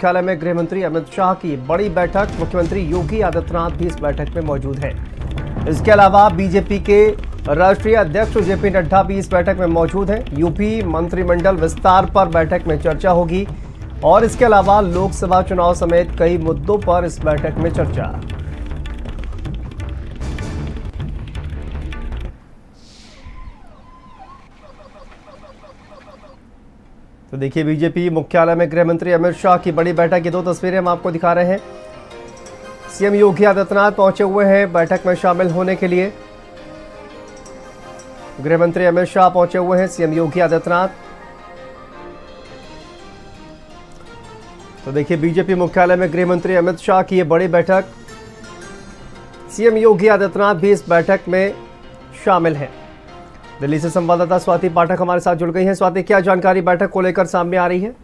मुख्यालय में गृह मंत्री अमित शाह की बड़ी बैठक। मुख्यमंत्री योगी आदित्यनाथ भी इस बैठक में मौजूद हैं। इसके अलावा बीजेपी के राष्ट्रीय अध्यक्ष जेपी नड्डा भी इस बैठक में मौजूद हैं। यूपी मंत्रिमंडल विस्तार पर बैठक में चर्चा होगी और इसके अलावा लोकसभा चुनाव समेत कई मुद्दों पर इस बैठक में चर्चा। तो देखिए, बीजेपी मुख्यालय में गृह मंत्री अमित शाह की बड़ी बैठक की 2 तस्वीरें हम आपको दिखा रहे हैं। सीएम योगी आदित्यनाथ पहुंचे हुए हैं बैठक में शामिल होने के लिए। गृह मंत्री अमित शाह पहुंचे हुए हैं, सीएम योगी आदित्यनाथ। तो देखिए, बीजेपी मुख्यालय में गृह मंत्री अमित शाह की ये बड़ी बैठक, सीएम योगी आदित्यनाथ भी इस बैठक में शामिल हैं। दिल्ली से संवाददाता स्वाति पाठक हमारे साथ जुड़ गई हैं। स्वाति, क्या जानकारी बैठक को लेकर सामने आ रही है?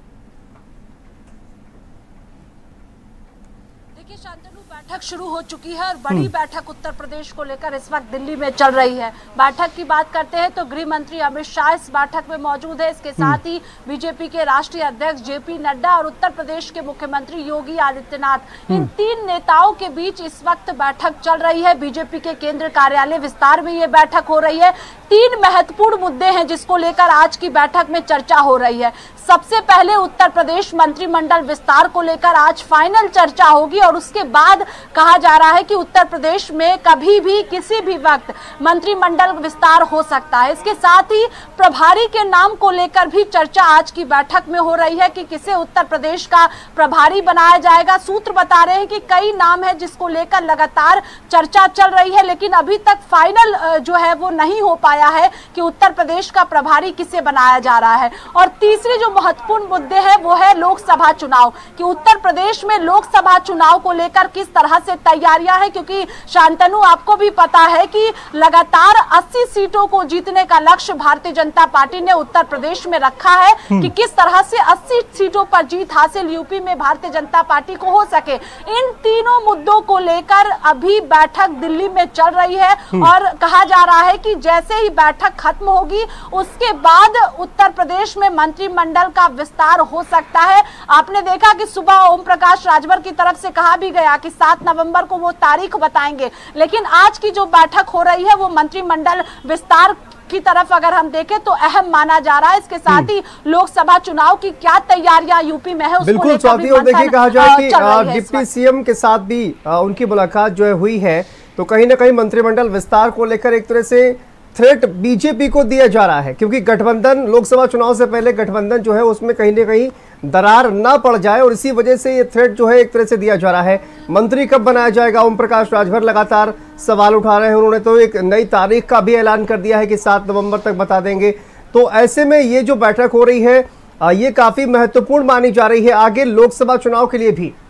बैठक शुरू हो चुकी है और बड़ी बैठक उत्तर प्रदेश को लेकर इस वक्त दिल्ली में चल रही है। बैठक की बात करते हैं तो गृह मंत्री अमित शाह इस बैठक में मौजूद है। इसके साथ ही बीजेपी के राष्ट्रीय अध्यक्ष जेपी नड्डा और उत्तर प्रदेश के मुख्यमंत्री योगी आदित्यनाथ, इन 3 नेताओं के बीच इस वक्त बैठक चल रही है। बीजेपी के केंद्र कार्यालय विस्तार में ये बैठक हो रही है। 3 महत्वपूर्ण मुद्दे हैं जिसको लेकर आज की बैठक में चर्चा हो रही है। सबसे पहले उत्तर प्रदेश मंत्रिमंडल विस्तार को लेकर आज फाइनल चर्चा होगी और उसके बाद कहा जा रहा है कि उत्तर प्रदेश में कभी भी किसी भी वक्त मंत्रिमंडल विस्तार हो सकता है। इसके साथ ही प्रभारी के नाम को लेकर भी चर्चा आज की बैठक में हो रही है कि किसे उत्तर प्रदेश का प्रभारी बनाया जाएगा। सूत्र बता रहे हैं कि कई नाम है जिसको लेकर लगातार चर्चा चल रही है, लेकिन अभी तक फाइनल जो है वो नहीं हो पाया है कि उत्तर प्रदेश का प्रभारी किसे बनाया जा रहा है। और तीसरी जो महत्वपूर्ण मुद्दे हैं वो है लोकसभा चुनाव, कि उत्तर प्रदेश में लोकसभा चुनाव को लेकर किस तरह से तैयारियां हैं, क्योंकि शांतनु आपको भी पता है कि लगातार 80 सीटों को जीतने का लक्ष्य भारतीय जनता पार्टी ने उत्तर प्रदेश में रखा है कि किस तरह से 80 सीटों पर जीत हासिल यूपी में भारतीय जनता पार्टी को हो सके। इन तीनों मुद्दों को लेकर अभी बैठक दिल्ली में चल रही है और कहा जा रहा है कि जैसे ही बैठक खत्म होगी उसके बाद उत्तर प्रदेश में मंत्रिमंडल का विस्तार हो सकता है। आपने देखा कि सुबह ओम प्रकाश राजभर की तरफ से कहा भी गया कि 7 नवंबर को वो तारीख बताएंगे, लेकिन आज की जो बैठक हो रही है वो मंत्रिमंडल विस्तार की तरफ अगर हम देखें तो अहम माना जा रहा है। इसके साथ ही लोकसभा चुनाव की क्या तैयारियां यूपी में है उसको बिल्कुल स्वाति। और देखिए, कहा जाए कि डिप्टी सीएम के साथ भी उनकी मुलाकात जो है हुई है, तो कहीं ना कहीं मंत्रिमंडल विस्तार को लेकर एक तरह से थ्रेट बीजेपी को दिया जा रहा है, क्योंकि गठबंधन लोकसभा चुनाव से पहले गठबंधन जो है उसमें कहीं ना कहीं दरार ना पड़ जाए, और इसी वजह से ये थ्रेट जो है एक तरह से दिया जा रहा है। मंत्री कब बनाया जाएगा, ओम प्रकाश राजभर लगातार सवाल उठा रहे हैं। उन्होंने तो एक नई तारीख का भी ऐलान कर दिया है कि 7 नवंबर तक बता देंगे। तो ऐसे में ये जो बैठक हो रही है ये काफी महत्वपूर्ण मानी जा रही है आगे लोकसभा चुनाव के लिए भी।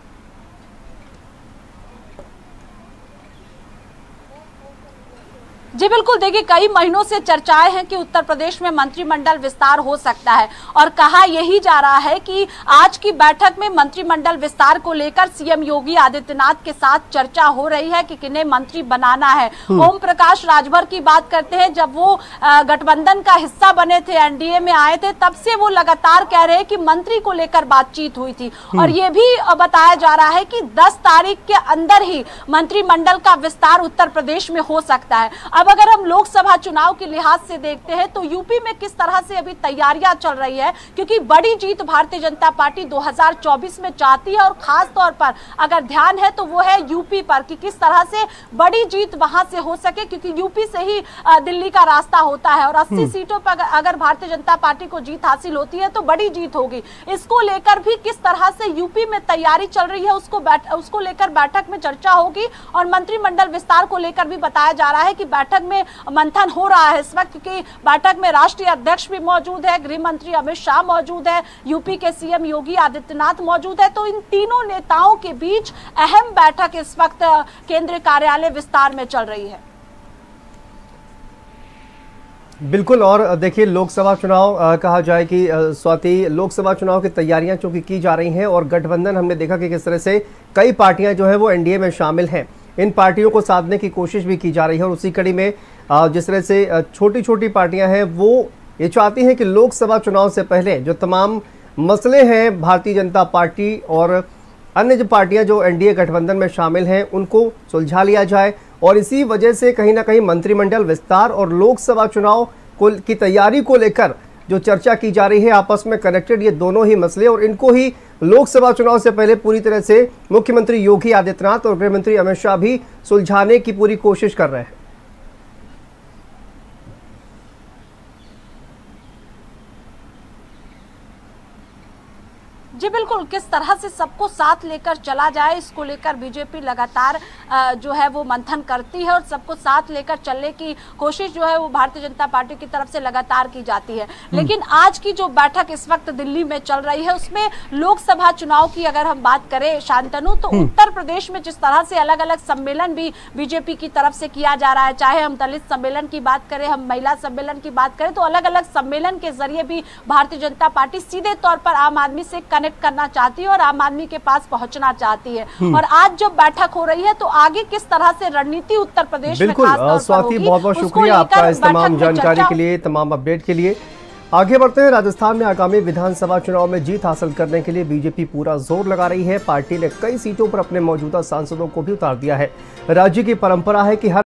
जी बिल्कुल, देखिए कई महीनों से चर्चाएं हैं कि उत्तर प्रदेश में मंत्रिमंडल विस्तार हो सकता है और कहा यही जा रहा है कि आज की बैठक में मंत्रिमंडल विस्तार को लेकर सीएम योगी आदित्यनाथ के साथ चर्चा हो रही है कि किन्हें मंत्री बनाना है। ओम प्रकाश राजभर की बात करते हैं, जब वो गठबंधन का हिस्सा बने थे, एनडीए में आए थे, तब से वो लगातार कह रहे हैं कि मंत्री को लेकर बातचीत हुई थी और ये भी बताया जा रहा है कि 10 तारीख के अंदर ही मंत्रिमंडल का विस्तार उत्तर प्रदेश में हो सकता है। अब अगर हम लोकसभा चुनाव के लिहाज से देखते हैं तो यूपी में किस तरह से अभी तैयारियां चल रही है, क्योंकि बड़ी जीत भारतीय जनता पार्टी 2024 में चाहती है और खास तौर पर अगर ध्यान है तो वो है यूपी पर कि किस तरह से बड़ी जीत वहां से हो सके, क्योंकि यूपी से ही दिल्ली का रास्ता होता है और 80 सीटों पर अगर भारतीय जनता पार्टी को जीत हासिल होती है तो बड़ी जीत होगी। इसको लेकर भी किस तरह से यूपी में तैयारी चल रही है उसको लेकर बैठक में चर्चा होगी और मंत्रिमंडल विस्तार को लेकर भी बताया जा रहा है कि बैठक में मंथन हो रहा है इस वक्त, क्योंकि बैठक में राष्ट्रीय अध्यक्ष भी मौजूद है, गृह मंत्री अमित शाह मौजूद है, यूपी के सीएम योगी आदित्यनाथ मौजूद है। तो इन तीनों नेताओं के बीच अहम बैठक इस वक्त केंद्रीय कार्यालय विस्तार में चल रही है। बिल्कुल। और देखिए, लोकसभा चुनाव कहा जाए कि स्वाति, लोकसभा चुनाव की तैयारियां चूंकि की जा रही हैं और गठबंधन हमने देखा कि किस तरह से कई पार्टियां जो है वो एनडीए में शामिल हैं, इन पार्टियों को साधने की कोशिश भी की जा रही है। और उसी कड़ी में जिस तरह से छोटी छोटी पार्टियां हैं वो ये चाहती हैं कि लोकसभा चुनाव से पहले जो तमाम मसले हैं भारतीय जनता पार्टी और अन्य जो पार्टियां जो एनडीए गठबंधन में शामिल हैं उनको सुलझा लिया जाए। और इसी वजह से कहीं ना कहीं मंत्रिमंडल विस्तार और लोकसभा चुनाव की तैयारी को लेकर जो चर्चा की जा रही है, आपस में कनेक्टेड ये दोनों ही मसले, और इनको ही लोकसभा चुनाव से पहले पूरी तरह से मुख्यमंत्री योगी आदित्यनाथ और गृहमंत्री अमित शाह भी सुलझाने की पूरी कोशिश कर रहे हैं। जी बिल्कुल, किस तरह से सबको साथ लेकर चला जाए, इसको लेकर बीजेपी लगातार जो है वो मंथन करती है और सबको साथ लेकर चलने की कोशिश जो है वो भारतीय जनता पार्टी की तरफ से लगातार की जाती है। लेकिन आज की जो बैठक इस वक्त दिल्ली में चल रही है उसमें लोकसभा चुनाव की अगर हम बात करें शांतनु, तो उत्तर प्रदेश में जिस तरह से अलग अलग सम्मेलन भी बीजेपी की तरफ से किया जा रहा है, चाहे हम दलित सम्मेलन की बात करें, हम महिला सम्मेलन की बात करें, तो अलग अलग सम्मेलन के जरिए भी भारतीय जनता पार्टी सीधे तौर पर आम आदमी से कनेक्ट करना चाहती है और आम आदमी के पास पहुंचना चाहती है। और आज जब बैठक हो रही है तो आगे किस तरह से रणनीति उत्तर प्रदेश में खास तौर पर स्वाति, बहुत बहुत शुक्रिया आपका इस तमाम जानकारी के लिए, तमाम अपडेट के लिए। आगे बढ़ते हैं। राजस्थान में आगामी विधानसभा चुनाव में जीत हासिल करने के लिए बीजेपी पूरा जोर लगा रही है। पार्टी ने कई सीटों पर अपने मौजूदा सांसदों को भी उतार दिया है। राज्य की परंपरा है कि हर